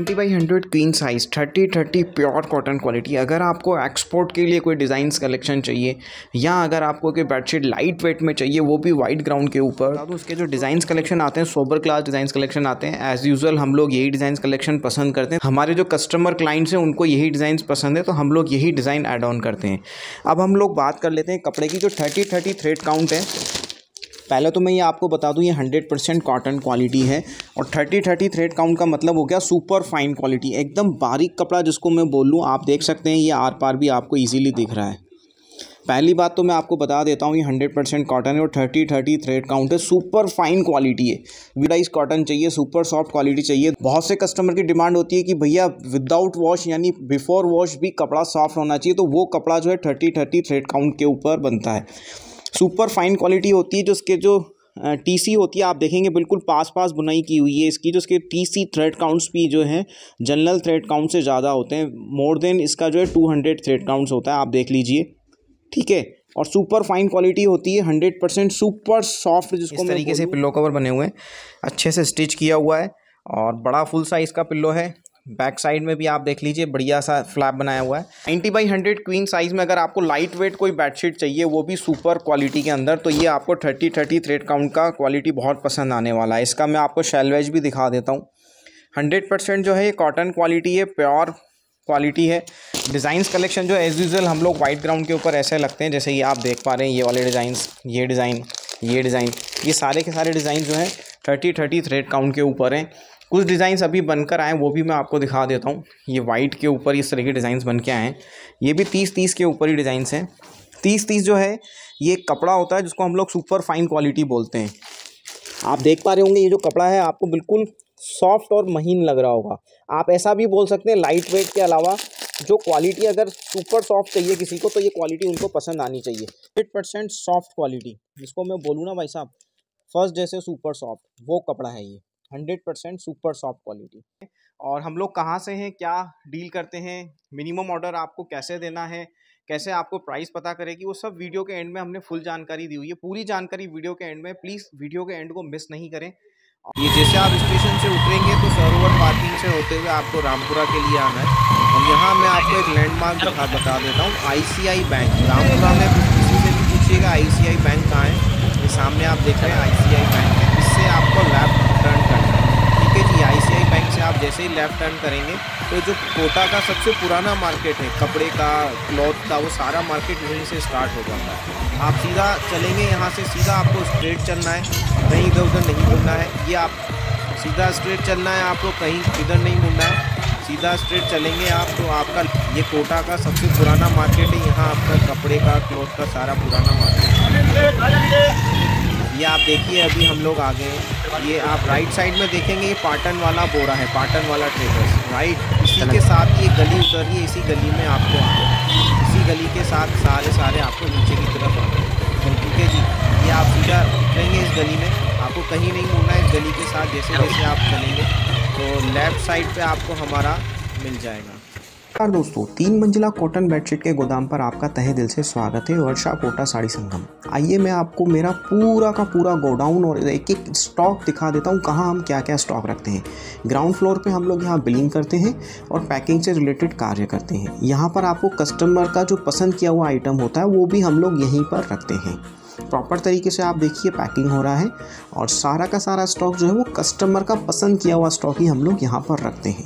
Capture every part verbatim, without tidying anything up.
Ninety by hundred queen size thirty thirty pure cotton quality. अगर आपको export के लिए कोई डिज़ाइंस कलेक्शन चाहिए या अगर आपको कोई बेडशीट लाइट वेट में चाहिए वो भी वाइट ग्राउंड के ऊपर, तो उसके जो डिज़ाइंस कलेक्शन आते हैं सोबर क्लास डिज़ाइंस कलेक्शन आते हैं। एज़ यूजुअल हम लोग यही डिज़ाइंस कलेक्शन पसंद करते हैं। हमारे जो कस्टमर क्लाइंट्स हैं उनको यही डिज़ाइंस पसंद है तो हम लोग यही डिज़ाइन ऐड ऑन करते हैं। अब हम लोग बात कर लेते हैं कपड़े की। जो थर्टी थर्टी थ्रेड काउंट है, पहले तो मैं ये आपको बता दूं ये हंड्रेड परसेंट कॉटन क्वालिटी है और थर्टी थर्टी थ्रेड काउंट का मतलब हो गया सुपर फाइन क्वालिटी, एकदम बारीक कपड़ा जिसको मैं बोल लूँ। आप देख सकते हैं ये आर पार भी आपको इजीली दिख रहा है। पहली बात तो मैं आपको बता देता हूँ ये हंड्रेड परसेंट कॉटन है और थर्टी थर्टी थ्रेड काउंट है, सुपर फाइन क्वालिटी है। विदाइस कॉटन चाहिए, सुपर सॉफ्ट क्वालिटी चाहिए। बहुत से कस्टमर की डिमांड होती है कि भैया विदाउट वॉश यानी बिफोर वॉश भी कपड़ा सॉफ्ट होना चाहिए, तो वो कपड़ा जो है थर्टी थर्टी थ्रेड काउंट के ऊपर बनता है। सुपर फाइन क्वालिटी होती है। जो उसके जो टीसी होती है आप देखेंगे बिल्कुल पास पास बुनाई की हुई है इसकी। जो इसके टीसी थ्रेड काउंट्स भी जो है जनरल थ्रेड काउंट से ज़्यादा होते हैं, मोर देन इसका जो है टू हंड्रेड थ्रेड काउंट्स होता है, आप देख लीजिए, ठीक है। और सुपर फाइन क्वालिटी होती है, हंड्रेड परसेंट सुपर सॉफ्ट, जिसको इस तरीके से पिल्लो कवर बने हुए हैं, अच्छे से स्टिच किया हुआ है और बड़ा फुल साइज़ का पिल्लो है। बैक साइड में भी आप देख लीजिए बढ़िया सा फ्लैप बनाया हुआ है। Ninety by hundred queen size में अगर आपको लाइट वेट कोई बेडशीट चाहिए वो भी सुपर क्वालिटी के अंदर, तो ये आपको थर्टी थर्टी थ्रेड काउंट का क्वालिटी बहुत पसंद आने वाला है। इसका मैं आपको शेलवेज भी दिखा देता हूँ। हंड्रेड परसेंट जो है ये कॉटन क्वालिटी है, प्योर क्वालिटी है। डिज़ाइंस कलेक्शन जो एज यूजुअल हम लोग वाइट ग्राउंड के ऊपर ऐसे लगते हैं, जैसे ये आप देख पा रहे हैं, ये वाले डिज़ाइंस, ये डिज़ाइन, ये डिज़ाइन, ये सारे के सारे डिज़ाइन जो हैं थर्टी थर्टी थ्रेड काउंट के ऊपर हैं। कुछ डिज़ाइंस अभी बनकर आए वो भी मैं आपको दिखा देता हूँ। ये वाइट के ऊपर इस तरह के डिज़ाइंस बन के आए हैं। ये भी तीस तीस के ऊपर ही डिज़ाइंस हैं। तीस तीस जो है ये कपड़ा होता है जिसको हम लोग सुपर फाइन क्वालिटी बोलते हैं। आप देख पा रहे होंगे ये जो कपड़ा है आपको बिल्कुल सॉफ्ट और महीन लग रहा होगा। आप ऐसा भी बोल सकते हैं लाइट वेट के अलावा जो क्वालिटी अगर सुपर सॉफ्ट चाहिए किसी को तो ये क्वालिटी उनको पसंद आनी चाहिए। हंड्रेड परसेंट सॉफ्ट क्वालिटी, जिसको मैं बोलूँ ना भाई साहब फर्स्ट जैसे सुपर सॉफ्ट, वो कपड़ा है ये hundred percent super soft quality. और हम लोग कहाँ से हैं, क्या डील करते हैं, मिनिमम ऑर्डर आपको कैसे देना है, कैसे आपको प्राइस पता करेगी, वो सब वीडियो के एंड में हमने फुल जानकारी दी हुई है। पूरी जानकारी वीडियो के एंड में, प्लीज़ वीडियो के एंड को मिस नहीं करें। ये जैसे आप स्टेशन से उतरेंगे तो सरोवर पार्किंग से होते हुए आपको रामपुरा के लिए आना है और यहाँ मैं आपको एक लैंडमार्क बता बता देता हूँ, आई सी आई बैंक। रामपुरा में किसी से भी पूछिएगा आई सी आई बैंक कहाँ है, ये सामने आप देख रहे हैं आई सी आई बैंक है। इससे आपको लेफ्ट टर्न करना है, ठीक है जी। आई सी आई बैंक से आप जैसे ही लेफ्ट टर्न करेंगे तो जो कोटा का सबसे पुराना मार्केट है कपड़े का, क्लॉथ का, वो सारा मार्केट यहीं से स्टार्ट हो जाता है। आप सीधा चलेंगे, यहाँ से सीधा आपको स्ट्रेट चलना है, कहीं इधर उधर नहीं मुड़ना है। ये आप सीधा स्ट्रेट चलना है, आपको कहीं इधर नहीं मुड़ना है, सीधा स्ट्रेट चलेंगे आप तो आपका ये कोटा का सबसे पुराना मार्केट है। यहाँ आपका कपड़े का, क्लॉथ का सारा पुराना मार्केट है। ये आप देखिए अभी हम लोग आ गए हैं। ये आप राइट साइड में देखेंगे ये पाटन वाला बोरा है, पाटन वाला ट्रेडर्स, राइट। इसी के साथ ये गली उतर रही है, इसी गली में आपको इसी गली के साथ सारे सारे आपको नीचे की तरफ आते हैं, ठीक है जी। ये आप सीधा उतरेंगे इस गली में, आपको कहीं नहीं मुड़ना है। इस गली के साथ जैसे जैसे आप चलेंगे तो लेफ़्ट साइड पे आपको हमारा मिल जाएगा। नमस्कार दोस्तों, तीन मंजिला कॉटन बेडशीट के गोदाम पर आपका तहे दिल से स्वागत है। वर्षा कोटा साड़ी संगम। आइए मैं आपको मेरा पूरा का पूरा गोडाउन और एक एक स्टॉक दिखा देता हूँ, कहाँ हम क्या क्या स्टॉक रखते हैं। ग्राउंड फ्लोर पे हम लोग यहाँ बिलिंग करते हैं और पैकिंग से रिलेटेड कार्य करते हैं। यहाँ पर आपको कस्टमर का जो पसंद किया हुआ आइटम होता है वो भी हम लोग यहीं पर रखते हैं। प्रॉपर तरीके से आप देखिए पैकिंग हो रहा है और सारा का सारा स्टॉक जो है वो कस्टमर का पसंद किया हुआ स्टॉक ही हम लोग यहाँ पर रखते हैं।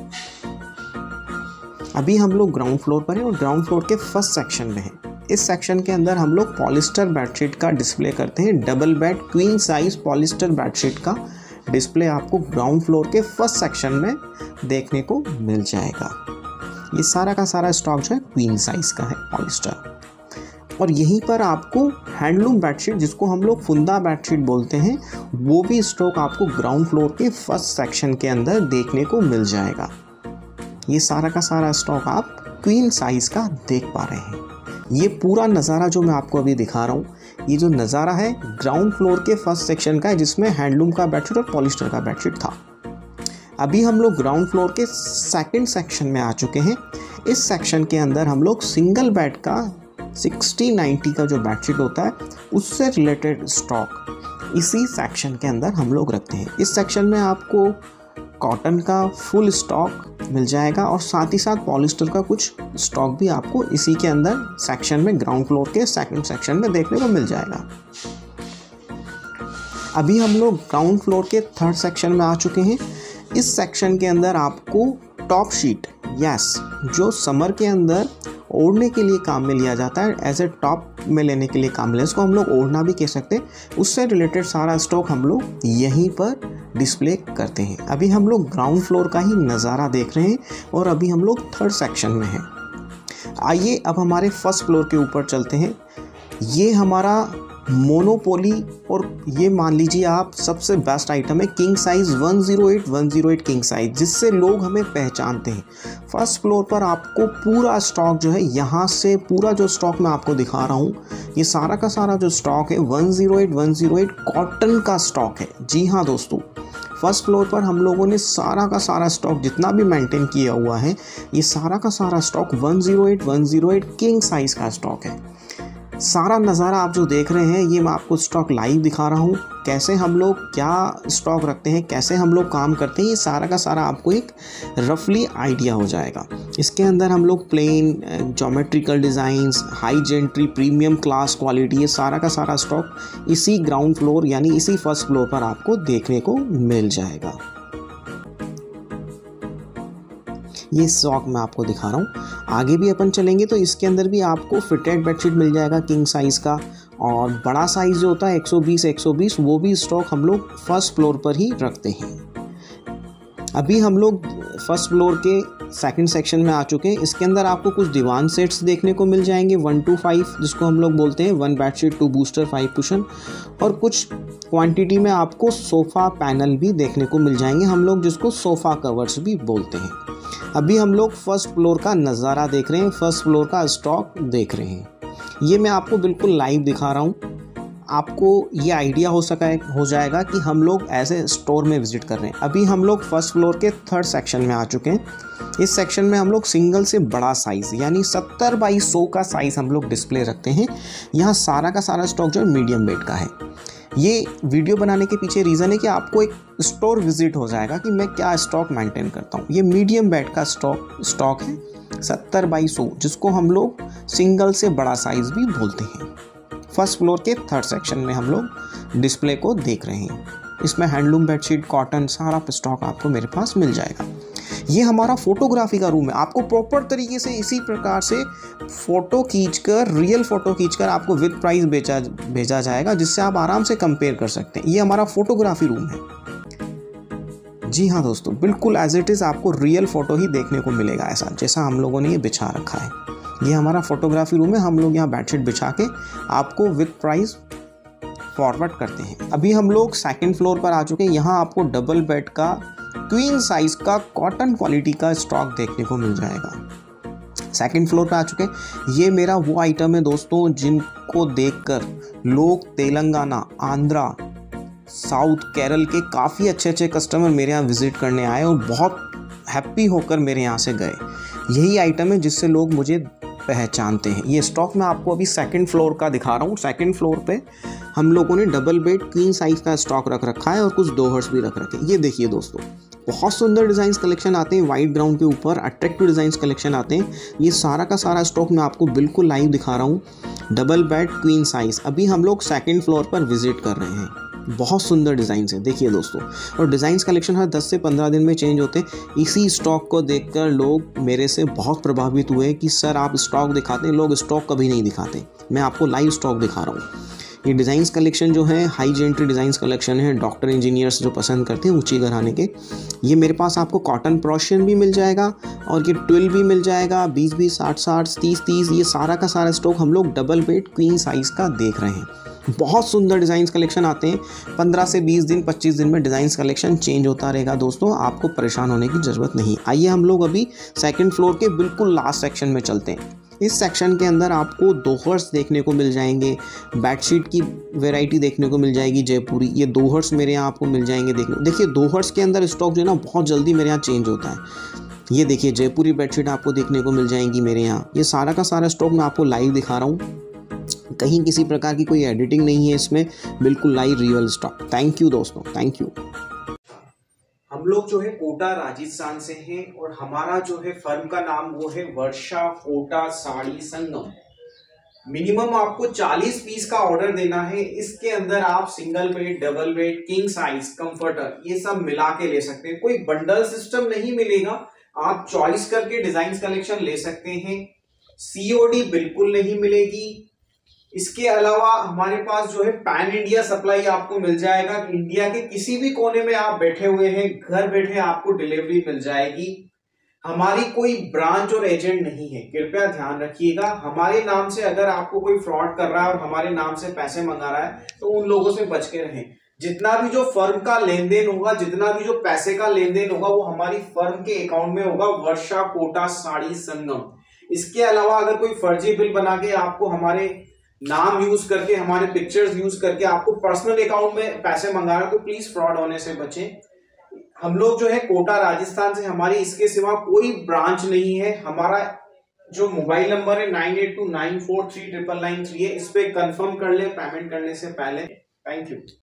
अभी हम लोग ग्राउंड फ्लोर पर हैं और ग्राउंड फ्लोर के फर्स्ट सेक्शन में हैं। इस सेक्शन के अंदर हम लोग पॉलिस्टर बेडशीट का डिस्प्ले करते हैं। Double bed queen size polyester bedsheet का डिस्प्ले आपको ग्राउंड फ्लोर के फर्स्ट सेक्शन में देखने को मिल जाएगा। ये सारा का सारा स्टॉक जो है क्वीन साइज का है पॉलिस्टर। और यहीं पर आपको हैंडलूम बेडशीट, जिसको हम लोग फुंदा बेडशीट बोलते हैं, वो भी स्टॉक आपको ग्राउंड फ्लोर के फर्स्ट सेक्शन के अंदर देखने को मिल जाएगा। ये सारा का सारा स्टॉक आप क्वीन साइज़ का देख पा रहे हैं। ये पूरा नज़ारा जो मैं आपको अभी दिखा रहा हूँ, ये जो नज़ारा है ग्राउंड फ्लोर के फर्स्ट सेक्शन का है, जिसमें हैंडलूम का बेडशीट और पॉलिस्टर का बेडशीट था। अभी हम लोग ग्राउंड फ्लोर के सेकंड सेक्शन में आ चुके हैं। इस सेक्शन के अंदर हम लोग सिंगल बेड का सिक्सटी नाइन्टी का जो बेडशीट होता है उससे रिलेटेड स्टॉक इसी सेक्शन के अंदर हम लोग रखते हैं। इस सेक्शन में आपको कॉटन का फुल स्टॉक मिल जाएगा और साथ ही साथ पॉलिस्टर का कुछ स्टॉक भी आपको इसी के अंदर सेक्शन में, ग्राउंड फ्लोर के सेकंड सेक्शन में देखने को मिल जाएगा। अभी हम लोग ग्राउंड फ्लोर के थर्ड सेक्शन में आ चुके हैं। इस सेक्शन के अंदर आपको टॉप शीट, यस, जो समर के अंदर ओढ़ने के लिए काम में लिया जाता है, एज ए टॉप में लेने के लिए काम में, इसको हम लोग ओढ़ना भी कह सकते हैं, उससे रिलेटेड सारा स्टॉक हम लोग यहीं पर डिस्प्ले करते हैं। अभी हम लोग ग्राउंड फ्लोर का ही नज़ारा देख रहे हैं और अभी हम लोग थर्ड सेक्शन में हैं। आइए अब हमारे फर्स्ट फ्लोर के ऊपर चलते हैं। ये हमारा मोनोपोली, और ये मान लीजिए आप सबसे बेस्ट आइटम है, king size one zero eight one zero eight king size, जिससे लोग हमें पहचानते हैं। फर्स्ट फ्लोर पर आपको पूरा स्टॉक जो है, यहाँ से पूरा जो स्टॉक मैं आपको दिखा रहा हूँ, ये सारा का सारा जो स्टॉक है one zero eight one zero eight cotton का स्टॉक है। जी हाँ दोस्तों, फर्स्ट फ्लोर पर हम लोगों ने सारा का सारा स्टॉक जितना भी मेंटेन किया हुआ है, ये सारा का सारा stock one zero eight one zero eight king size का स्टॉक है। सारा नज़ारा आप जो देख रहे हैं, ये मैं आपको स्टॉक लाइव दिखा रहा हूँ, कैसे हम लोग क्या स्टॉक रखते हैं, कैसे हम लोग काम करते हैं, ये सारा का सारा आपको एक रफली आइडिया हो जाएगा। इसके अंदर हम लोग plain, geometrical designs, high gentry, premium class quality, ये सारा का सारा स्टॉक इसी ग्राउंड फ्लोर यानी इसी फर्स्ट फ्लोर पर आपको देखने को मिल जाएगा। ये स्टॉक मैं आपको दिखा रहा हूँ। आगे भी अपन चलेंगे तो इसके अंदर भी आपको फिटेड बेडशीट मिल जाएगा किंग साइज़ का, और बड़ा साइज़ जो होता है एक सौ बीस एक सौ बीस, वो भी स्टॉक हम लोग फर्स्ट फ्लोर पर ही रखते हैं। अभी हम लोग फर्स्ट फ्लोर के सेकंड सेक्शन में आ चुके हैं। इसके अंदर आपको कुछ दीवान सेट्स देखने को मिल जाएंगे, वन टू फाइव, जिसको हम लोग बोलते हैं, one bedsheet two booster five cushion, और कुछ क्वांटिटी में आपको सोफ़ा पैनल भी देखने को मिल जाएंगे, हम लोग जिसको सोफ़ा कवर्स भी बोलते हैं। अभी हम लोग फर्स्ट फ्लोर का नज़ारा देख रहे हैं, फर्स्ट फ्लोर का स्टॉक देख रहे हैं। ये मैं आपको बिल्कुल लाइव दिखा रहा हूँ, आपको ये आइडिया हो सका हो जाएगा कि हम लोग ऐसे स्टोर में विज़िट कर रहे हैं। अभी हम लोग फर्स्ट फ्लोर के थर्ड सेक्शन में आ चुके हैं। इस सेक्शन में हम लोग सिंगल से बड़ा साइज़ यानी सत्तर बाई सौ का साइज़ हम लोग डिस्प्ले रखते हैं। यहाँ सारा का सारा स्टॉक जो है मीडियम बेड का है। ये वीडियो बनाने के पीछे रीज़न है कि आपको एक स्टोर विजिट हो जाएगा कि मैं क्या स्टॉक मेंटेन करता हूँ। ये मीडियम बेड का स्टॉक स्टॉक है सत्तर बाई सौ, जिसको हम लोग सिंगल से बड़ा साइज़ भी बोलते हैं। फर्स्ट फ्लोर के थर्ड सेक्शन में हम लोग डिस्प्ले को देख रहे हैं। इसमें हैंडलूम बेडशीट, कॉटन, सारा स्टॉक आपको मेरे पास मिल जाएगा। ये हमारा फोटोग्राफी का रूम है। आपको प्रॉपर तरीके से इसी प्रकार से फ़ोटो खींचकर, रियल फ़ोटो खींचकर आपको विद प्राइस बेचा भेजा जाएगा, जिससे आप आराम से कंपेयर कर सकते हैं। ये हमारा फोटोग्राफी रूम है। जी हाँ दोस्तों, बिल्कुल एज इट इज़ आपको रियल फ़ोटो ही देखने को मिलेगा, ऐसा जैसा हम लोगों ने ये बिछा रखा है। ये हमारा फोटोग्राफी रूम है। हम लोग यहाँ बेडशीट बिछा के आपको विद प्राइस फॉरवर्ड करते हैं। अभी हम लोग सेकंड फ्लोर पर आ चुके हैं। यहाँ आपको डबल बेड का क्वीन साइज का कॉटन क्वालिटी का स्टॉक देखने को मिल जाएगा। सेकंड फ्लोर पर आ चुके हैं। ये मेरा वो आइटम है दोस्तों जिनको देखकर लोग तेलंगाना, आंध्रा, साउथ, केरल के काफ़ी अच्छे अच्छे कस्टमर मेरे यहाँ विज़िट करने आए और बहुत हैप्पी होकर मेरे यहाँ से गए। यही आइटम है जिससे लोग मुझे पहचानते हैं। ये स्टॉक मैं आपको अभी सेकंड फ्लोर का दिखा रहा हूँ। सेकंड फ्लोर पे हम लोगों ने डबल बेड क्वीन साइज़ का स्टॉक रख रखा है और कुछ डोहर्स भी रख रखे हैं। ये देखिए दोस्तों, बहुत सुंदर डिज़ाइंस कलेक्शन आते हैं वाइट ग्राउंड के ऊपर, अट्रैक्टिव डिज़ाइंस कलेक्शन आते हैं। ये सारा का सारा स्टॉक मैं आपको बिल्कुल लाइव दिखा रहा हूँ। Double bed queen size. अभी हम लोग सेकेंड फ्लोर पर विजिट कर रहे हैं। बहुत सुंदर डिज़ाइंस है, देखिए दोस्तों। और डिज़ाइंस कलेक्शन हर दस से पंद्रह दिन में चेंज होते हैं। इसी स्टॉक को देखकर लोग मेरे से बहुत प्रभावित हुए कि सर आप स्टॉक दिखाते हैं, लोग स्टॉक कभी नहीं दिखाते। मैं आपको लाइव स्टॉक दिखा रहा हूँ। ये डिज़ाइंस कलेक्शन जो है हाई जेंट्री डिज़ाइंस कलेक्शन है, डॉक्टर इंजीनियर्स जो पसंद करते हैं ऊंची घराने के। ये मेरे पास आपको कॉटन प्रोशियन भी मिल जाएगा और ये ट्वेल्व भी मिल जाएगा, बीस बीस, साठ साठ, तीस तीस। ये सारा का सारा स्टॉक हम लोग डबल बेड क्वीन साइज़ का देख रहे हैं। बहुत सुंदर डिज़ाइंस कलेक्शन आते हैं। पंद्रह से बीस दिन, पच्चीस दिन में डिज़ाइंस कलेक्शन चेंज होता रहेगा दोस्तों, आपको परेशान होने की ज़रूरत नहीं। आइए हम लोग अभी सेकंड फ्लोर के बिल्कुल लास्ट सेक्शन में चलते हैं। इस सेक्शन के अंदर आपको दोहर्स देखने को मिल जाएंगे, बेडशीट की वैरायटी देखने को मिल जाएगी जयपुरी। ये दोहर्स मेरे यहाँ आपको मिल जाएंगे देखने। देखिए दोहर्स के अंदर स्टॉक जो है ना बहुत जल्दी मेरे यहाँ चेंज होता है। ये देखिए जयपुरी बेडशीट आपको देखने को मिल जाएंगी मेरे यहाँ। ये सारा का सारा स्टॉक मैं आपको लाइव दिखा रहा हूँ, कहीं किसी प्रकार की कोई एडिटिंग नहीं है इसमें, बिल्कुल live real stock. Thank you दोस्तों, थैंक यू। हम लोग जो है कोटा राजस्थान से हैं और हमारा जो है फर्म का नाम वो है वर्षा कोटा साड़ी संगम। मिनिमम आपको चालीस पीस का ऑर्डर देना है। इसके अंदर आप single bed, double bed, king size, comforter ये सब मिला के ले सकते हैं। कोई बंडल सिस्टम नहीं मिलेगा, आप चॉइस करके डिजाइन कलेक्शन ले सकते हैं। सीओडी बिल्कुल नहीं मिलेगी। इसके अलावा हमारे पास जो है पैन इंडिया सप्लाई आपको मिल जाएगा। इंडिया के किसी भी कोने में आप बैठे हुए हैं, घर बैठे आपको डिलीवरी मिल जाएगी। हमारी कोई ब्रांच और एजेंट नहीं है, कृपया ध्यान रखिएगा। हमारे नाम से अगर आपको कोई फ्रॉड कर रहा है और हमारे नाम से पैसे मंगा रहा है तो उन लोगों से बच के रहें। जितना भी जो फर्म का लेन देन होगा, जितना भी जो पैसे का लेन देन होगा वो हमारी फर्म के अकाउंट में होगा, वर्षा कोटा साड़ी संगम। इसके अलावा अगर कोई फर्जी बिल बना के आपको हमारे नाम यूज करके, हमारे पिक्चर्स यूज करके आपको पर्सनल अकाउंट में पैसे मंगा रहा है तो प्लीज फ्रॉड होने से बचें। हम लोग जो है कोटा राजस्थान से, हमारी इसके सिवा कोई ब्रांच नहीं है। हमारा जो मोबाइल नंबर है nine eight two nine four three triple nine three है, इस पे कंफर्म कर ले पेमेंट करने से पहले। Thank you.